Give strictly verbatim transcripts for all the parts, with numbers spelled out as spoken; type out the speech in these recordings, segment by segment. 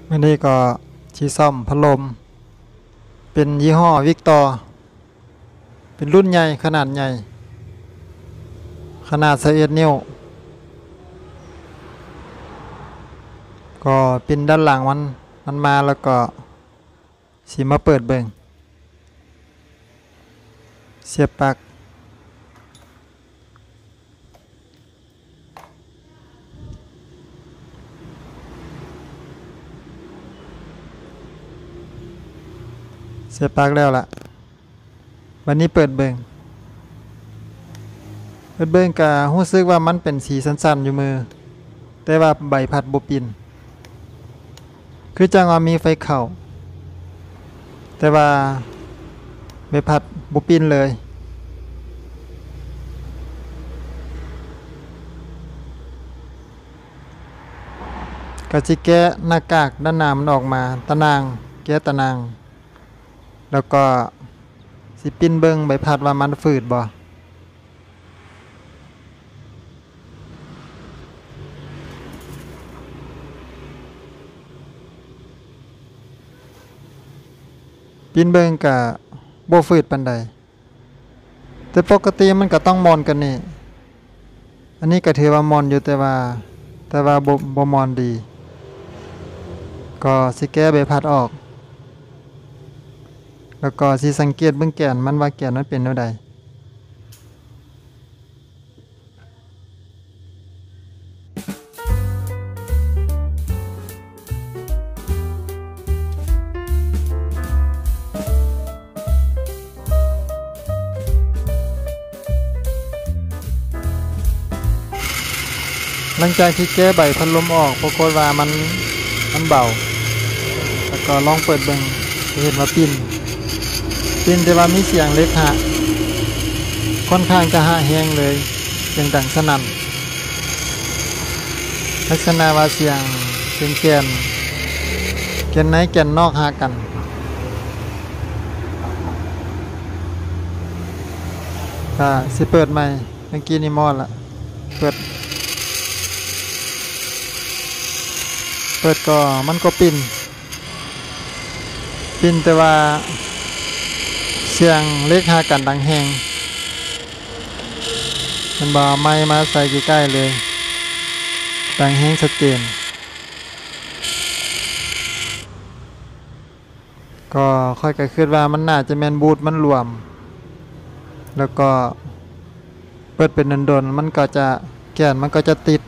อันนี้ก็ชีซ่อมพัดลมเป็นยี่ห้อวิกตอร์เป็นรุ่นใหญ่ขนาดใหญ่ขนาดสิบเอ็ดนิ้วก็เป็นด้านหลังมันมันมาแล้วก็สีมาเปิดเบิ่งเสียบปลั๊กเสียบปลั๊กแล้วล่ะวันนี้เปิดเบิ่งเปิดเบิ่งก็รู้สึกว่ามันเป็นสีสั้นๆอยู่มือแต่ว่าใบพัดบ่ปิ่นคือจังว่ามีไฟเข้าแต่ว่าใบพัดบ่ปิ่นเลยก็สิแกะหน้ากากด้านหน้ามันออกมาตะนางแกะตะนางแล้วก็สิปิ้นเบิ่งใบพัดว่ามันฝืดบ่ปิ้นเบิ่งก็บ่ฝืดปานใดแต่ปกติมันก็ต้องมอนกันนี่อันนี้ก็ถือว่ามอนอยู่แต่ว่าแต่ว่าบ่บ่มอนดีก็สิแก้ใบพัดออกแล้วก็สิสังเกตเบิ่งแกนมันว่าแกนมันเป็นแนวใดหลังจากที่แก้ใบพัดลมออกปรากฏว่ามันมันเบาแล้วก็ลองเปิดเบิ่งเห็นว่าปิ้นปิ้นแต่ว่ามีเสียงเล็กฮะค่อนข้างจะหะแห้งเลยเสียงดังสนั่นลักษณะว่าเสียงเสียงแกนแกนในแกนนอกหากันอ่าสิเปิดใหม่เมื่อกี้นี่มอดละเปิดเปิดก็มันก็ปิ่นปิ่นแต่ว่าเสียงเล็กหากันดังแหงมันบ่ไม้มาใส่ใกล้ๆเลยดังแหงชัดเจนก็ค่อยก็คิดว่ามันน่าจะแม่นบูทมันรวมแล้วก็เปิดเป็นดนๆมันก็จะแกนมันก็จะติด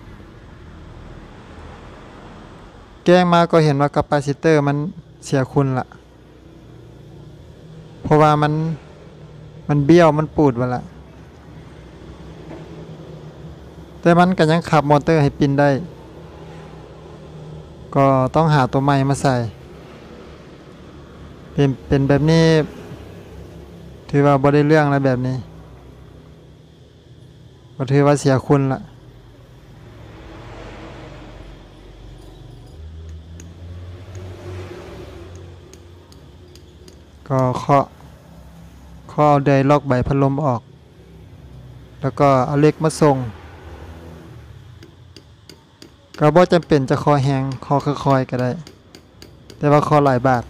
แก้งมาก็เห็นว่าคาปาซิเตอร์มันเสียคุณละเพราะว่ามันมันเบี้ยวมันปูดไปละแต่มันก็ยังขับมอเตอร์ให้ปินได้ก็ต้องหาตัวใหม่มาใส่เป็นเป็นแบบนี้ถือว่าบ่ได้เรื่องแล้วแบบนี้ก็ถือว่าเสียคุณละก็เคาะเคาะเอาไดล็อกใบพัดลมออกแล้วก็เอาเหล็กมาส่งก็บ่จำเป็นจะคอแห้งคอค่อยๆก็ได้แต่ว่าคอหลายบาท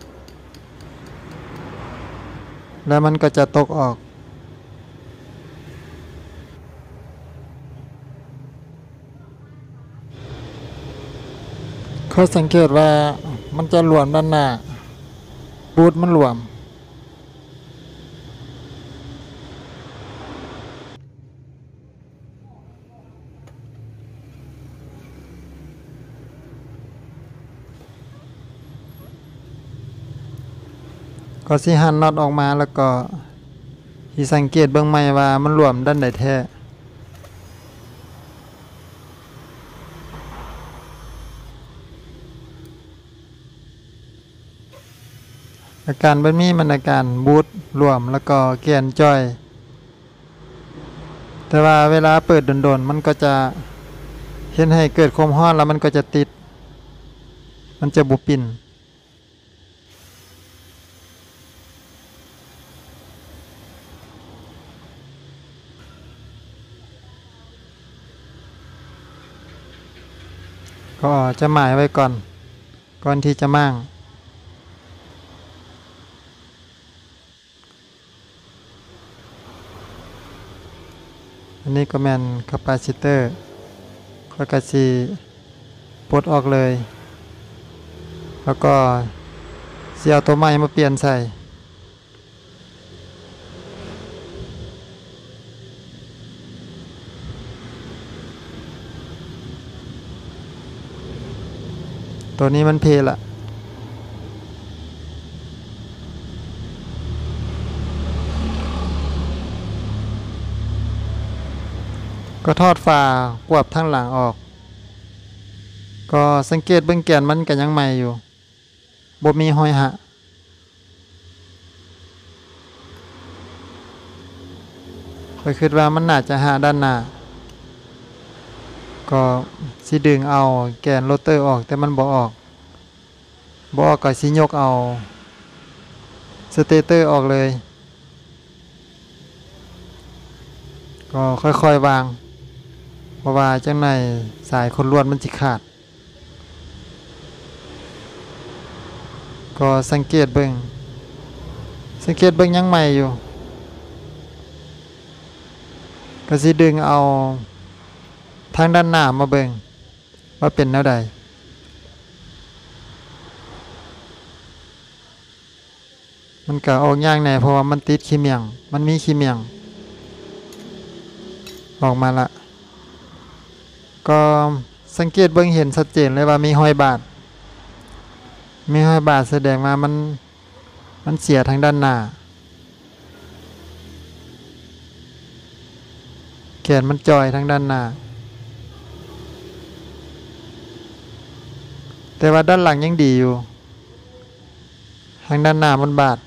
แล้วมันก็จะตกออกเขาสังเกตว่ามันจะหลวมด้านหน้าบูทมันหลวมก็สิหันน็อตออกมาแล้วก็สิสังเกตเบื้องใหม่ว่ามันหลวมด้านใดแท้อาการแบบนี้มันอาการบูทรวมแล้วก็แกนจ้อยแต่ว่าเวลาเปิดโดนๆมันก็จะเห็นให้เกิดความร้อนแล้วมันก็จะติดมันจะบุปิ่นก็จะหมายไว้ก่อนก่อนที่จะมั่งอันนี้ก็แม่นคาปาซิเตอร์ค่อยกระสีปลดออกเลยแล้วก็เสียเอาตัวใหม่มาเปลี่ยนใส่ตัวนี้มันเพลละก็ทอดฝากวบทั้งหลังออกก็สังเกตเบื้องแกนมันก็ยังใหม่อยู่บ่มีห้อยหะค่อยคิดว่ามันน่าจะหาด้านหน้าก็สิดึงเอาแกนโรเตอร์ออกแต่มันบ่ออกบ่ออกก็สิยกเอาสเตเตอร์ออกเลยก็ค่อยๆวางเพราะว่าจังในสายคนลวดมันสิขาดก็สังเกตเบิ่งสังเกตเบิ่งยังใหม่อยู่ก็สิดึงเอาทางด้านหน้ามาเบิ่งว่าเป็นแนวใดมันก็ออกยากแน่เพราะว่ามันติดขี้เมียงมันมีขี้เมียงออกมาละก็สังเกตเบิ่งเห็นชัดเจนเลยว่ามีห้อยบาดมีห้อยบาดแสดงว่ามันมันเสียทางด้านหน้าแขนมันจอยทางด้านหน้าแต่ว่าด้านหลังยังดีอยู่ทางด้านหน้ามันบาด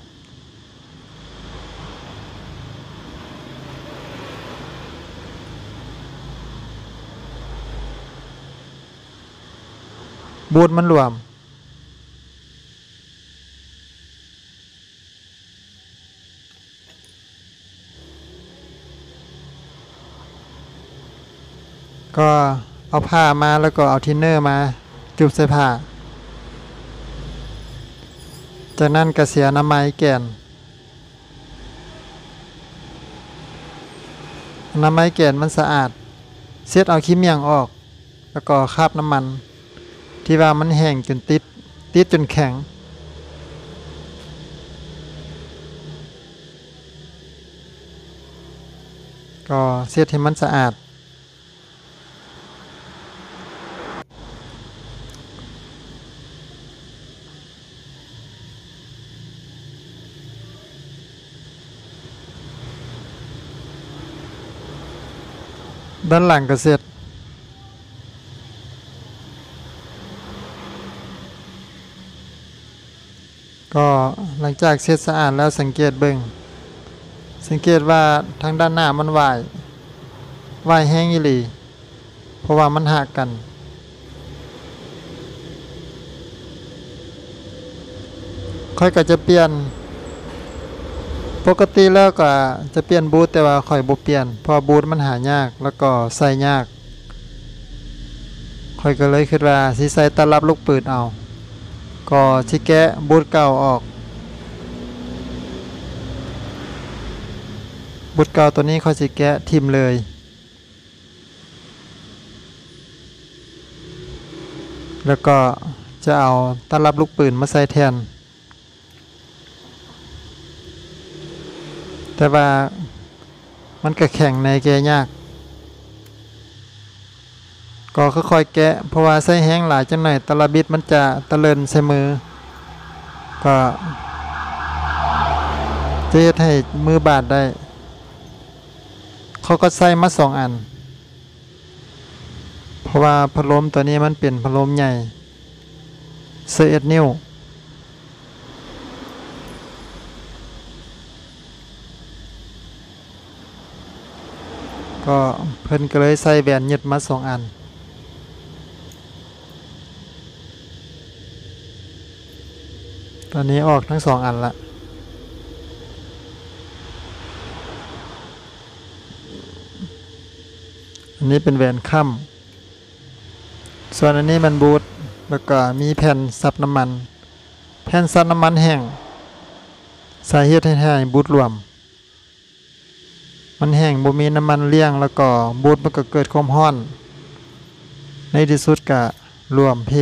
บูทมันหลวมก็เอาผ้ามาแล้วก็เอาทินเนอร์มาจุบใส่ผ้าจากนั้นก็เสียน้ำไม้แกนน้ำไม้แกนมันสะอาดเช็ดเอาขี้เมียงออกแล้วก็คราบน้ำมันที่ว่ามันแห้งจนติดติดจนแข็งก็เช็ดให้มันสะอาดด้านหลังก็เสร็จก็หลังจากเสร็จสะอาดแล้วสังเกตเบิ่งสังเกตว่าทางด้านหน้ามันวายวายแห้งอีหลีเพราะว่ามันหักกันค่อยก็จะเปลี่ยนปกติแล้วก็จะเปลี่ยนบูทแต่ว่าค่อยบ่เปลี่ยนเพราะบูทมันหายากแล้วก็ใส่ยากค่อยก็เลยคิดว่าสิใส่ตลับลูกปืนเอาก็สิแกะบูทเก่าออกบูทเก่าตัวนี้ค่อยสิแกะทิ่มเลยแล้วก็จะเอาตลับลูกปืนมาใส่แทนแต่ว่ามันก็แข็งในแกะยากก็ค่อยๆแกะเพราะว่าใส่แห้งหลายจังหน่อยตลับบิดมันจะตะเลินใส่มือก็จะเฮ็ดให้มือบาดได้เขาก็ใส่มาสองอันเพราะว่าพัดลมตัวนี้มันเป็นพัดลมใหญ่สิบเอ็ดนิ้วก็เพิ่นก็เลยใส่แบนยึดมาสองอันตอนนี้ออกทั้งสองอันละอันนี้เป็นแหวนค่ำส่วนอันนี้มันบูทแล้วก็มีแผ่นซับน้ำมันแผ่นซับน้ำมันแห้งสาเหตุให้บูทรวมมันแห้งบ่มีน้ำมันเลี้ยงแล้วก็บูทมันก็เกิดความร้อนในที่สุดก็รวมเพ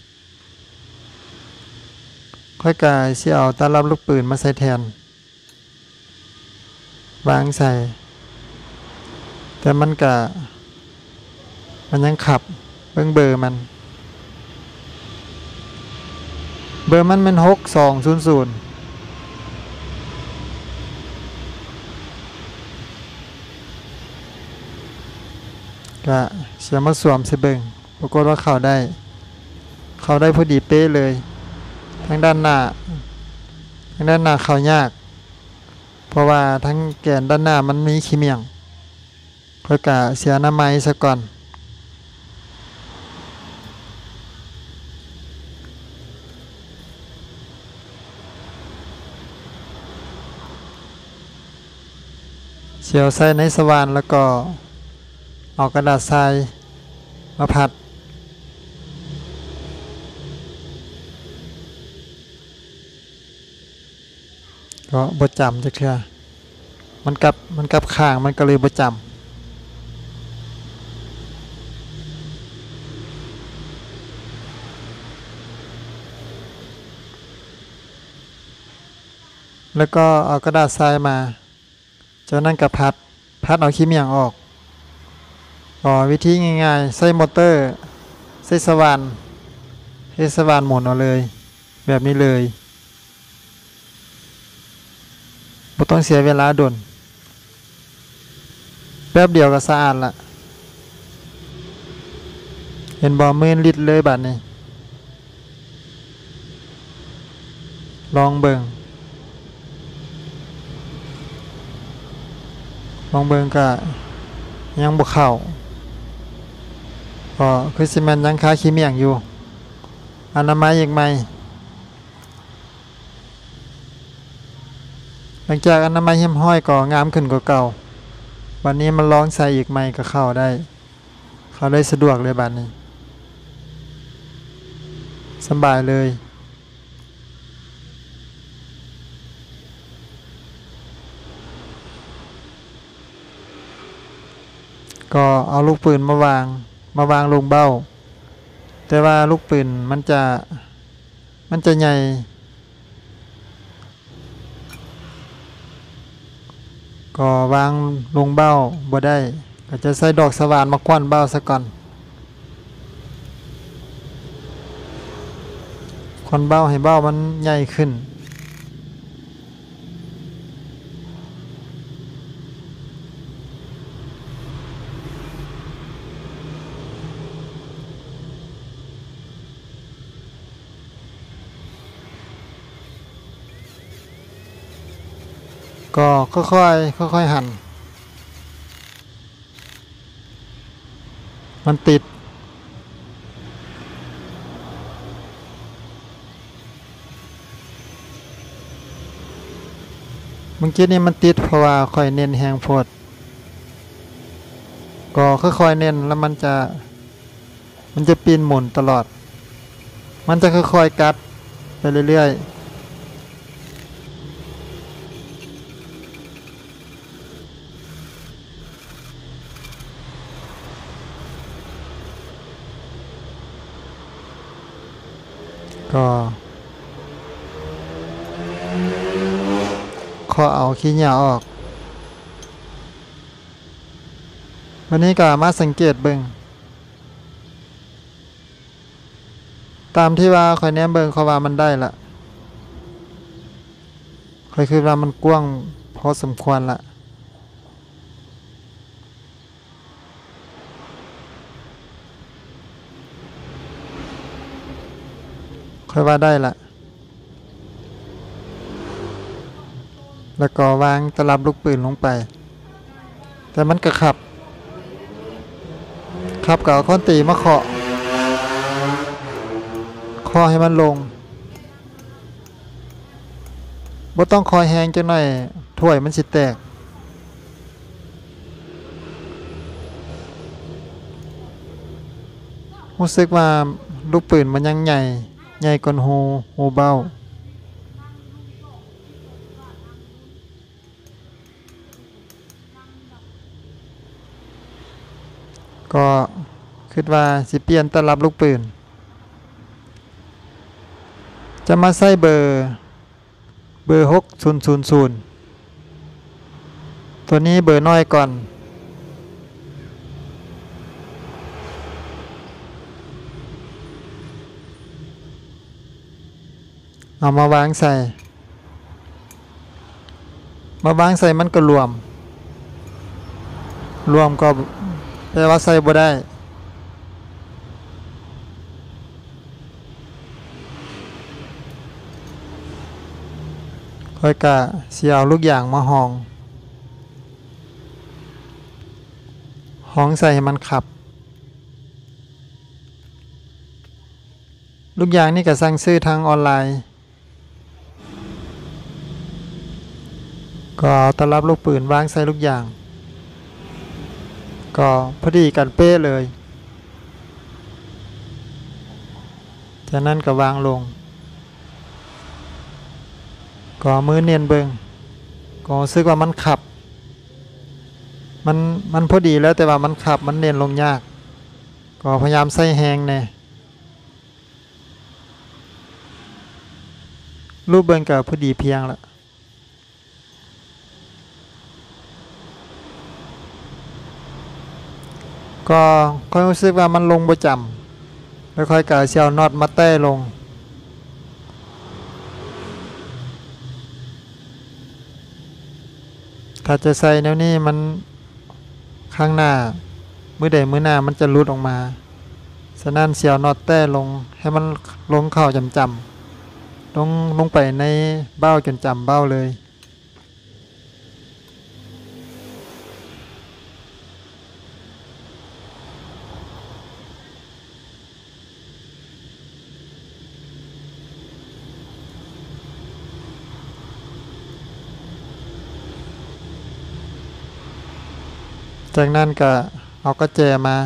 ค่อยกายสิเอาตารับลูกปืนมาใส่แทนวางใส่แต่มันก็มันยังขับเบิ่งเบอร์มันเบอร์มันเป็นหกสองศูนย์ศูนย์ก็เสียมาสวมใส่เบิ่งปรากฏว่าเข้าได้เข้าได้พอดีเป๊ะเลยทางด้านหน้าทางด้านหน้าเข้ายากเพราะว่าทั้งแกนด้านหน้ามันมีขี้เมี่ยงค่อยกะเสียน้ำไม้ซะก่อนเสียวใส่ในสว่านแล้วก็เอากระดาษทรายมาพัดก็บ่จำจักเทื่อมันกลับมันกลับข้างมันก็เลยบ่จำแล้วก็เอากระดาษทรายมาจากนั้นก็พัดพัดเอาขี้เมี่ยงออกอ๋อวิธีง่ายๆใส่มอเตอร์ใส่สว่านให้สว่านหมุนเอาเลยแบบนี้เลยบ่ต้องเสียเวลาด่วนแป๊บเดียวก็สะอาดละเห็นบ่มื่นลิตรเลยบัดนี้ลองเบิ่งลองเบิ่งก็ยังบ่เข้าก็คือสิแม่นยังคาขี้เมี่ยงอยู่อนามัยอีกไหมหลังจากอนามัยเหี้ยมห้อยก็งามขึ้นกว่าเก่าวันนี้มันลองใส่อีกไหมก็เข้าได้เข้าได้สะดวกเลยบัดนี้สบายเลยก็เอาลูกปืนมาวางมาวางลงเบ้าแต่ว่าลูกปืนมันจะมันจะใหญ่ก็วางลงเบ้าบ่ได้ก็จะใส่ดอกสว่านมาควันเบ้าซะก่อนควันเบ้าให้เบ้ามันใหญ่ขึ้นก็ค่อยๆค่อยๆหั่นมันติดเมื่อกี้นี่มันติดเพราะว่าค่อยเน้นแหงโพดก็ค่อยๆเน้นแล้วมันจะมันจะปีนหมุนตลอดมันจะค่อยๆกัดไปเรื่อยๆก็ขอเอาขี้เหนียวออกวันนี้ก็มาสังเกตเบิ่งตามที่ว่าค่อยแนมเบิ่งเขาว่ามันได้ละค่อยคิดว่ามันกว้างพอสมควรละค่อยว่าได้ละแล้วก็วางตลับลูกปืนลงไปแต่มันก็ขับขับกับค้อนตีมาเคาะเคาะให้มันลงบ่ต้องคอยแหงจังหน่อยถ้วยมันสิแตกรู้สึกว่าลูกปืนมันยังใหญ่ใหญ่กว่าหูหูเบ้าก็คิดว่าสิเปลี่ยนตลับลูกปืนจะมาใส่เบอร์เบอร์หกศูนย์ศูนย์ศูนย์ตัวนี้เบอร์น้อยก่อนเอามาวางใส่มาวางใส่มันก็รวมรวมก็แปลว่าใส่บ่ได้ค่อยกะสิเอาลูกอย่างมาห้องห้องใส่ให้มันขับลูกอย่างนี่ก็สั่งซื้อทางออนไลน์ก็ตลับลูกปืนวางใส่ลูกอย่างก็พอดีกันเป๊ะเลยจากนั้นก็วางลงก็มือเนียนเบิงก็รู้สึกว่ามันขับมันมันพอดีแล้วแต่ว่ามันขับมันเนียนลงยากก็พยายามใส่แหงแน่รูปเบิงก็พอดีเพียงละก็ค่อยรู้สึกว่ามันลงประจำแล้วค่อยกะเชียวน็อตมาแต้ลงถ้าจะใส่แนวนี้มันข้างหน้ามือใดมือหน้ามันจะรุดออกมาฉะนั้นเชียวน็อตแต้ลงให้มันลงเข้าจำจำลงลงไปในเบ้าจนจำเบ้าเลยจากนั้นก็เอากระแจมา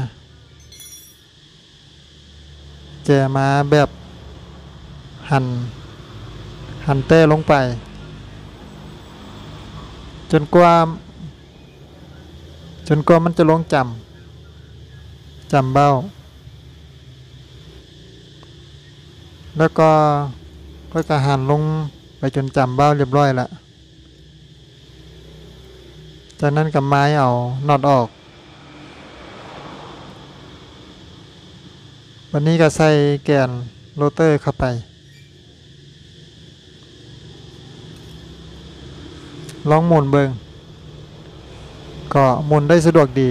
แจมาแบบหั่นหั่นเต้ลงไปจนกว่าจนกว่ามันจะลงจำจำเบ้าแล้วก็ก็จะหั่นลงไปจนจำเบ้าเรียบร้อยละจากนั้นกับไม้เอาน็อตออกวันนี้ก็ใส่แกนโรเตอร์เข้าไปลองหมุนเบิงก็หมุนได้สะดวกดี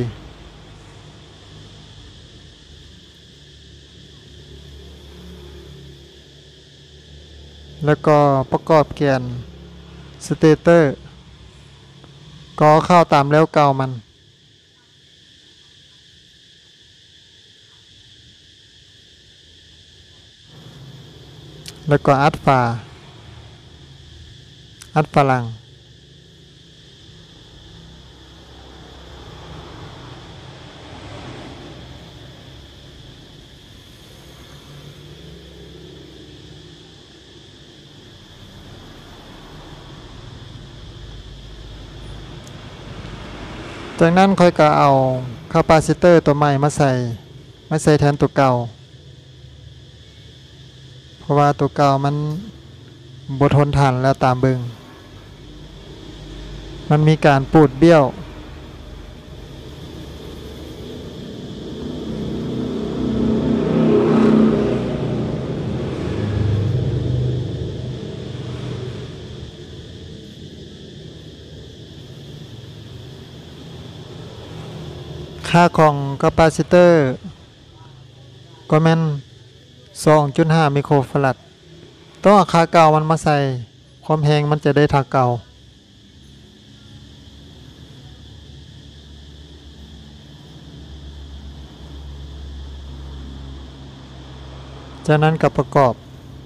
แล้วก็ประกอบแกนสเตเตอร์ก็เข้าตามแล้วเก่ามันแล้วก็อัดฝาอัดฝรั่งจากนั้นค่อยก็เอาคาปาซิเตอร์ตัวใหม่มาใส่มาใส่แทนตัวเก่าเพราะว่าตัวเก่ามันบทนทานแล้วตามเบิงมันมีการปูดเบี้ยวค่าของคาปาซิเตอร์ก็แม่น สองจุดห้า ไมโครฟาราดต้องเอาค่าเก่ามันมาใส่ความแรงมันจะได้เท่าเก่าจากนั้นกับประกอบ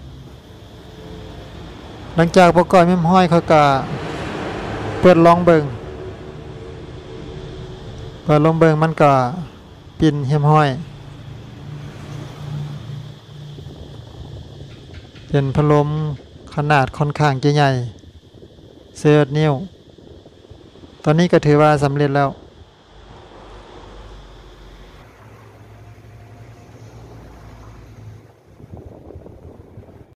หลังจากประกอบเมมห้อยเขาก็เปิดลองเบิงเปิดลองเบิงมันก็ปิ่นเฮมห้อยเป็นพัดลมขนาดค่อนข้างจะใหญ่สิบเอ็ดนิ้วตอนนี้ก็ถือว่าสำเร็จแล้ว